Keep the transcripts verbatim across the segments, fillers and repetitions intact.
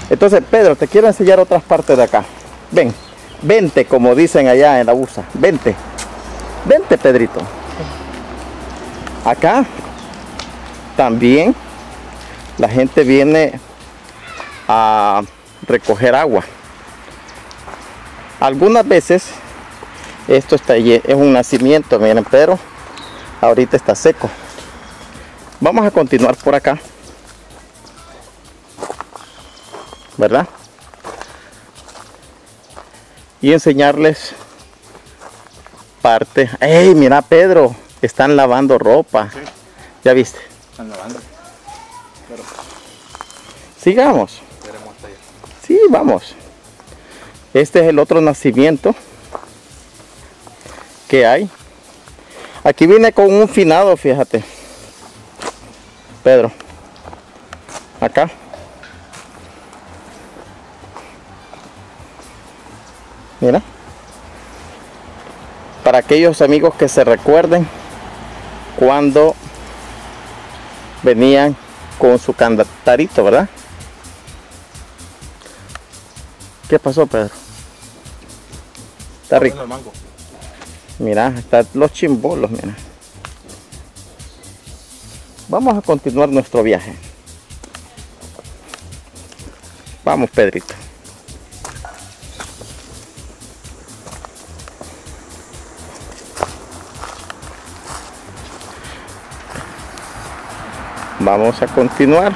Entonces, Pedro, te quiero enseñar otras partes de acá. Ven, vente, como dicen allá en la U S A. Vente, vente, Pedrito. Acá también la gente viene a recoger agua. Algunas veces esto está es un nacimiento, miren, pero ahorita está seco. Vamos a continuar por acá, ¿verdad? Y enseñarles parte. ¡Ey, mira, Pedro! Están lavando ropa. Sí. ¿Ya viste? Están lavando. Pero... sigamos. Sí, vamos. Este es el otro nacimiento que hay. Aquí viene con un finado, fíjate. Pedro. Acá. Mira. Para aquellos amigos que se recuerden cuando venían con su cantarito, ¿verdad? ¿Qué pasó, Pedro? Está rico. Mira, están los chimbolos, mira. Vamos a continuar nuestro viaje. Vamos, Pedrito. Vamos a continuar.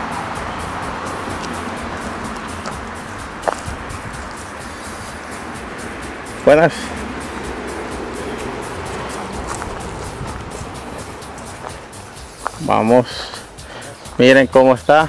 Buenas. Vamos. Miren cómo está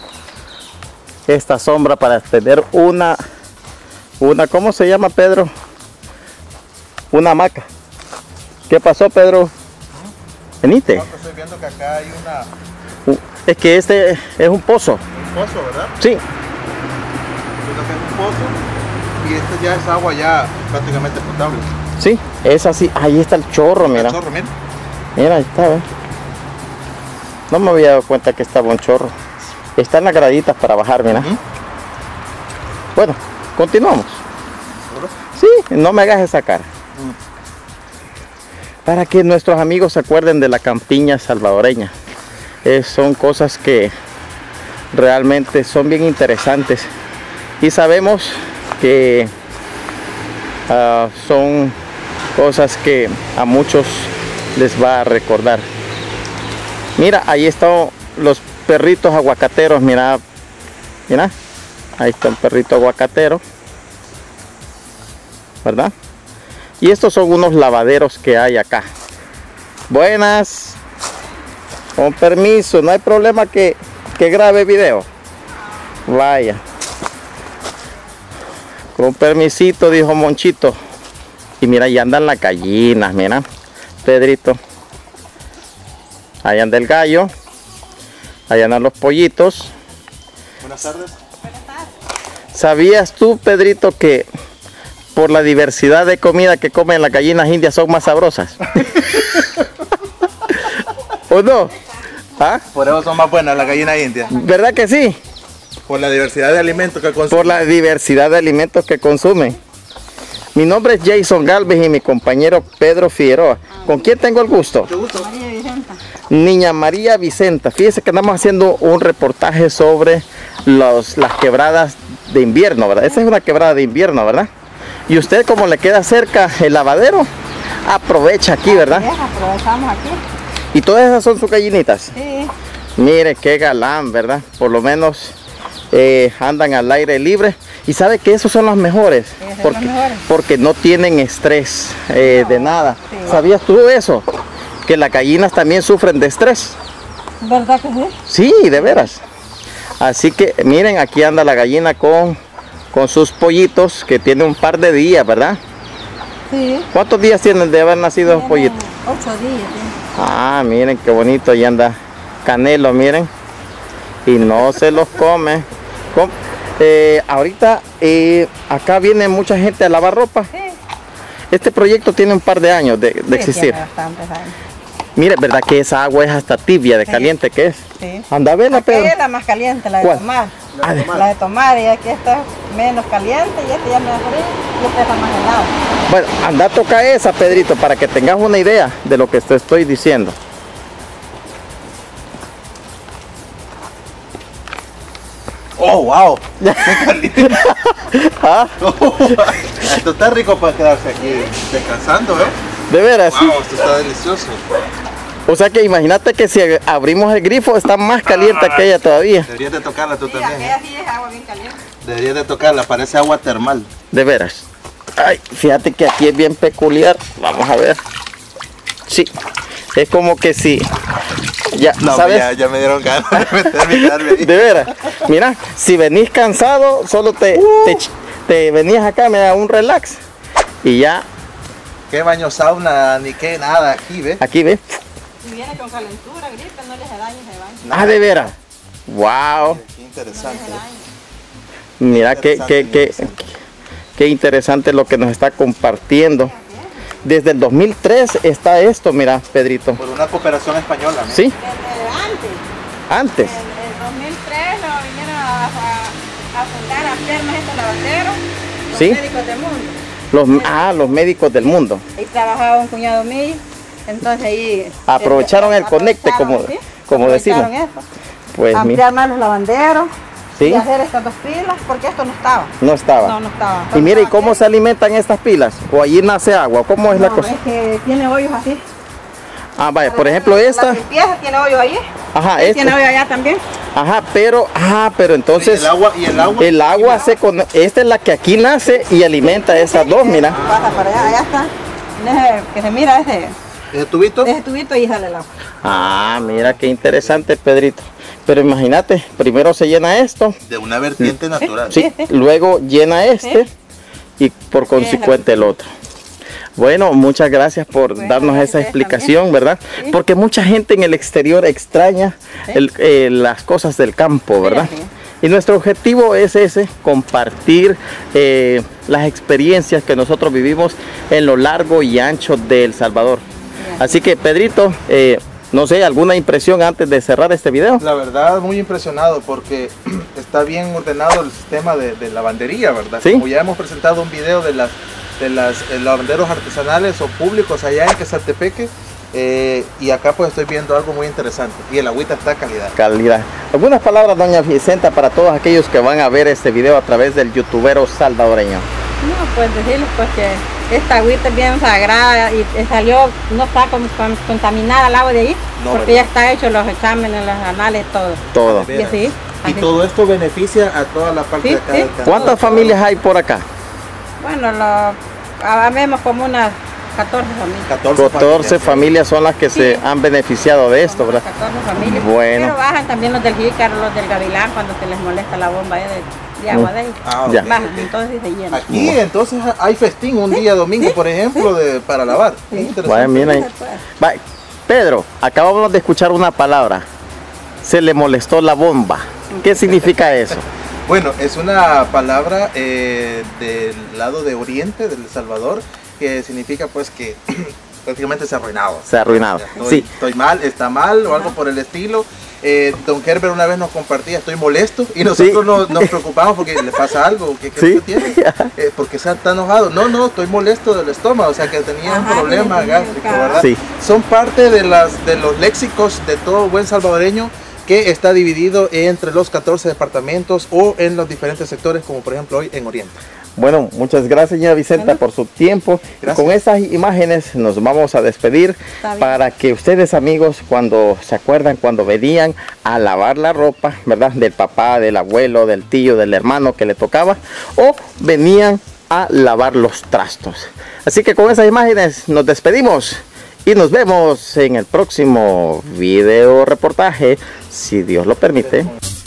esta sombra para tener una, una, ¿cómo se llama, Pedro? Una hamaca. ¿Qué pasó, Pedro? Venite. No, estoy viendo que acá hay una... Es que este es un pozo. Un pozo, ¿verdad? Sí. Es un pozo y este ya es agua ya prácticamente potable. Sí, es así. Ahí está el chorro, mira. El chorro, mira. Mira, ahí está, ¿eh? No me había dado cuenta que estaba un chorro. Están las graditas para bajar, mira. Uh-huh. Bueno, continuamos. ¿Seguro? Sí, no me hagas esa cara. Uh-huh. Para que nuestros amigos se acuerden de la campiña salvadoreña. Eh, son cosas que realmente son bien interesantes. Y sabemos que uh, son cosas que a muchos les va a recordar. Mira, ahí están los perritos aguacateros, mira, mira, ahí está un perrito aguacatero, ¿verdad? Y estos son unos lavaderos que hay acá. Buenas, con permiso, no hay problema que, que grabe video. Vaya, con permisito, dijo Monchito. Y mira, ahí andan las gallinas, mira, Pedrito. Ahí anda el gallo. Ahí andan los pollitos. Buenas tardes. Buenas tardes. ¿Sabías tú, Pedrito, que por la diversidad de comida que comen las gallinas indias son más sabrosas? ¿O no? ¿Ah? Por eso son más buenas las gallinas indias. ¿Verdad que sí? Por la diversidad de alimentos que consumen. Por la diversidad de alimentos que consumen. Mi nombre es Jason Galvez y mi compañero Pedro Figueroa. ¿Con quién tengo el gusto? Mucho gusto. María Vicenta. Niña María Vicenta. Fíjese que andamos haciendo un reportaje sobre los, las quebradas de invierno, ¿verdad? Esa es una quebrada de invierno, ¿verdad? Y usted, como le queda cerca el lavadero, aprovecha aquí, ¿verdad? Sí, aprovechamos aquí. ¿Y todas esas son sus gallinitas? Sí. Mire qué galán, ¿verdad? Por lo menos eh, andan al aire libre. Y sabe que esos son los mejores, porque, los mejores. porque no tienen estrés eh, no, de nada. Sí. ¿Sabías tú eso? Que las gallinas también sufren de estrés. ¿Verdad que sí? Sí, de veras. Así que miren, aquí anda la gallina con, con sus pollitos, que tiene un par de días, ¿verdad? Sí. ¿Cuántos días tienen de haber nacido los pollitos? Ocho días. ¿Sí? Ah, miren qué bonito, ahí anda Canelo, miren. Y no se los come. ¿Cómo? Eh, ahorita eh, acá viene mucha gente a lavar ropa. Sí. Este proyecto tiene un par de años de, de sí, existir. Tiene bastantes años. Mire, ¿verdad que esa agua es hasta tibia de sí. caliente que es? Sí. Anda a verla, Pedro. Es la más caliente, la de tomar. La de tomar. La de tomar, y aquí está menos caliente y este ya me frío y este está más helado. Bueno, anda a tocar esa, Pedrito, para que tengas una idea de lo que te estoy diciendo. ¡Oh, wow! ¡Qué caliente! ¿Ah? Oh, esto está rico para quedarse aquí descansando, ¿eh? ¿De veras? ¡Wow! Esto está delicioso. O sea que imagínate que si abrimos el grifo está más caliente ah, aquella todavía. Deberías de tocarla tú sí, también. Aquella sí es agua bien caliente. Deberías de tocarla, parece agua termal. ¿De veras? Ay, fíjate que aquí es bien peculiar. Vamos a ver. Sí, es como que sí. Ya, no, ¿sabes? Ya, ya me dieron ganas de meterme ahí. De veras. Mira, si venís cansado, solo te, uh. te, te venías acá, me da un relax. Y ya. Qué baño sauna, ni qué nada aquí, ¿ves? Aquí, ¿ves? Si viene con calentura, gripe, no les hace daño ese baño. Ah, de veras. Wow. Qué interesante. No Mira qué, qué, qué, qué interesante lo que nos está compartiendo. Desde el dos mil tres está esto, mira, Pedrito. Por una cooperación española, ¿no? Sí. Desde antes. Antes. En el dos mil tres lo vinieron a, a, a fundar a firmas estos lavanderos, los ¿sí? médicos del mundo. Los, ah, los médicos del mundo. Ahí trabajaba un cuñado mío, entonces ahí... Aprovecharon el conecte, como, ¿sí? como decimos. Eso. Pues, ampliar más los lavanderos. ¿sí? Y hacer estas dos pilas, porque esto no estaba. No estaba. No, no estaba. Y mire, ¿y cómo se alimentan estas pilas? ¿O allí nace agua? ¿Cómo es no, la cosa? Es que tiene hoyos así. Ah, vaya, por ejemplo esta. La limpieza tiene hoyo ahí. Ajá, esta. Tiene hoyo allá también. Ajá, pero, ajá, pero entonces. ¿Y el agua? ¿Y el agua? El agua se con... Esta es la que aquí nace y alimenta a esas dos, mira. Pasa para allá, allá está. Ese, que se mira ese. ¿Ese tubito? Ese tubito y sale el agua. Ah, mira qué interesante, Pedrito. Pero imagínate, primero se llena esto. De una vertiente natural. Sí, luego llena este y por consecuente el otro. Bueno, muchas gracias por bueno, darnos esa explicación, también. ¿verdad? Sí. Porque mucha gente en el exterior extraña ¿sí? el, eh, las cosas del campo, ¿verdad? Sí, sí. Y nuestro objetivo es ese, compartir eh, las experiencias que nosotros vivimos en lo largo y ancho de El Salvador. Sí. Así que, Pedrito, eh, no sé, ¿alguna impresión antes de cerrar este video? La verdad, muy impresionado porque está bien ordenado el sistema de, de lavandería, ¿verdad? ¿Sí? Como ya hemos presentado un video de las de las eh, lavanderos artesanales o públicos allá en Quesaltepeque, eh, y acá pues estoy viendo algo muy interesante y el agüita está calidad. Calidad. ¿Algunas palabras, doña Vicenta, para todos aquellos que van a ver este video a través del youtubero salvadoreño? No, pues decirles pues que esta agüita es bien sagrada y salió, no está con, con, contaminada el agua de ahí, no, porque ¿verdad? Ya está hecho los exámenes, los anales, todo. Todo. Y, así, y todo esto beneficia a toda la parte sí, de acá. Sí. De acá. ¿Cuántas familias hay por acá? Bueno, lo, habemos como unas catorce familias. catorce, catorce familias, familias son las que sí. se han beneficiado de esto, ¿verdad? catorce familias. Bueno. Pero bajan también los del jícaro, los del gavilán, cuando se les molesta la bomba de, de agua de ellos. Ah, okay. Bajan, entonces se llenan. Aquí no. Entonces hay festín un día domingo, ¿sí? Por ejemplo, ¿sí? de, para lavar. Sí. Vaya, mira ahí. Va, Pedro, acabamos de escuchar una palabra. Se le molestó la bomba. ¿Qué significa eso? Bueno, es una palabra eh, del lado de oriente del Salvador, que significa pues que prácticamente se ha arruinado. Se ha arruinado, estoy, sí. Estoy mal, está mal o algo por el estilo. Eh, don Herbert una vez nos compartía, estoy molesto, y nosotros sí. nos, nos preocupamos porque le pasa algo. ¿Qué, qué ¿Sí? tiene? Eh, ¿Por qué se está enojado? No, no, estoy molesto del estómago, o sea que tenía Ajá, un problema gástrico, ¿verdad? Sí. Son parte de, las, de los léxicos de todo buen salvadoreño, que está dividido entre los catorce departamentos o en los diferentes sectores, como por ejemplo hoy en Oriente. Bueno, muchas gracias, señora Vicenta, bueno. por su tiempo. Gracias. Con esas imágenes nos vamos a despedir para que ustedes, amigos, cuando se acuerdan, cuando venían a lavar la ropa, ¿verdad? Del papá, del abuelo, del tío, del hermano que le tocaba, o venían a lavar los trastos. Así que con esas imágenes nos despedimos. Y nos vemos en el próximo video reportaje, si Dios lo permite.